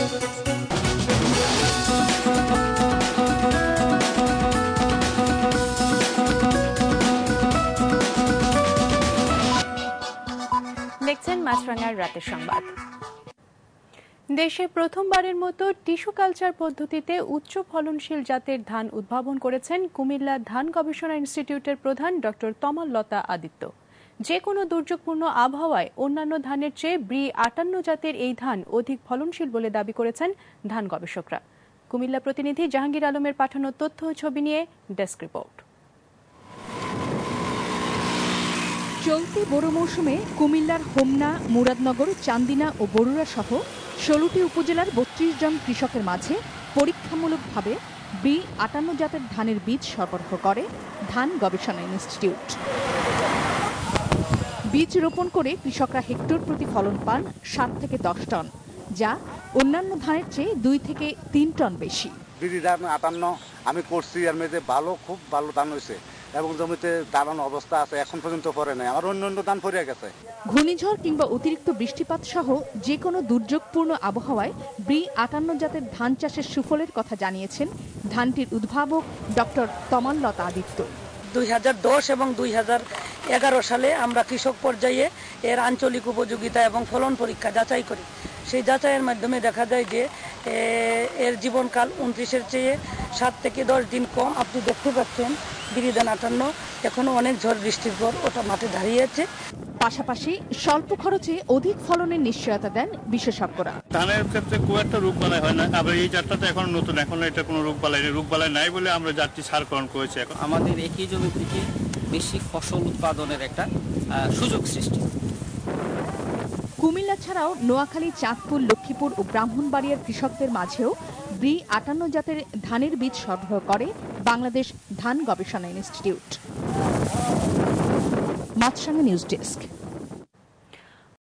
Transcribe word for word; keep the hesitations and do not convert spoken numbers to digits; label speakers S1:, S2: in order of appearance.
S1: দেখছেন মাছরাঙার রাতের সংবাদ। দেশে প্রথমবারের মতো টিস্যু কালচার পদ্ধতিতে উচ্চ ফলনশীল জাতের ধান উদ্ভাবন করেছেন কুমিল্লা ধান গবেষণা ইনস্টিটিউটের প্রধান ডক্টর তমাল লতা আদিত্য। যে কোনো দুর্যোগপূর্ণ আবহাওয়ায় অন্যান্য ধানের চেয়ে ব্রি আটান্ন জাতের এই ধান অধিক ফলনশীল বলে দাবি করেছেন ধান গবেষকরা। কুমিল্লা প্রতিনিধি জাহাঙ্গীর আলমের পাঠানো তথ্য ও ছবি নিয়ে ডেস্ক রিপোর্ট।
S2: চলতি বোরো মৌসুমে কুমিল্লার হোমনা, মুরাদনগর, চান্দিনা ও বরুড়া সহ ষোলোটি উপজেলার বত্রিশ জন কৃষকের মাঝে পরীক্ষামূলকভাবে বি আটান্ন জাতের ধানের বীজ সরবরাহ করে ধান গবেষণা ইনস্টিটিউট। বীজ রোপণ করে কৃষকরা হেক্টর প্রতি ফলন পান সাত থেকে দশ টন, যা অন্যান্য ধানের চেয়ে দুই থেকে তিন টন বেশি।
S3: বিড়ি ধান আটান্ন আমি করছি, এর মধ্যে ভালো, খুব ভালো ধান হয়েছে এবং জমিতে দাঁড়ানো অবস্থা আছে, এখন পর্যন্ত পরে নাই, আমার অন্য অন্য ধান পড়ে গেছে।
S2: ঘূর্ণিঝড় কিংবা অতিরিক্ত বৃষ্টিপাত সহ যে কোনো দুর্যোগপূর্ণ আবহাওয়ায় ব্রি আটান্ন জাতের ধান চাষের সুফলের কথা জানিয়েছেন ধানটির উদ্ভাবক ডক্টর তমাল লতা আদিত্য।
S4: দুই হাজার দশ এবং দুই হাজার এগারো সালে আমরা কৃষক পর্যায়ে এর আঞ্চলিক উপযোগিতা এবং ফলন পরীক্ষা যাচাই করি। সেই যাচাইয়ের মাধ্যমে দেখা যায় যে এর জীবনকাল উনত্রিশের চেয়ে সাত থেকে দশ দিন কম। আপনি দেখতে পাচ্ছেন বিরিধান আটান্ন এখনো অনেক ঝড় বৃষ্টির পর ওটা মাঠে দাঁড়িয়েছে।
S2: পাশাপাশি স্বল্প খরচে অধিক ফলনের নিশ্চয়তা দেন বিশেষজ্ঞরা।
S5: ধানের ক্ষেত্রে খুব একটা রোগ বালাই হয় না, আবার এই জাতটা এখন নতুন, এখন এটা কোনো রোগ বালাই রোগ বালাই নাই বলে আমরা জাতটি সারকরণ করেছি। এখন
S6: আমাদের একই জমি থেকে বেশি ফসল উৎপাদনের একটা সুযোগ সৃষ্টি।
S2: কুমিল্লা ছাড়াও নোয়াখালী, চাঁদপুর, লক্ষ্মীপুর ও ব্রাহ্মণবাড়িয়ার কৃষকদের মাঝেও ব্রি আটান্ন জাতের ধানের বীজ সরবরাহ করে বাংলাদেশ ধান গবেষণা ইনস্টিটিউট। মাছরাঙা নিউজ ডেস্ক।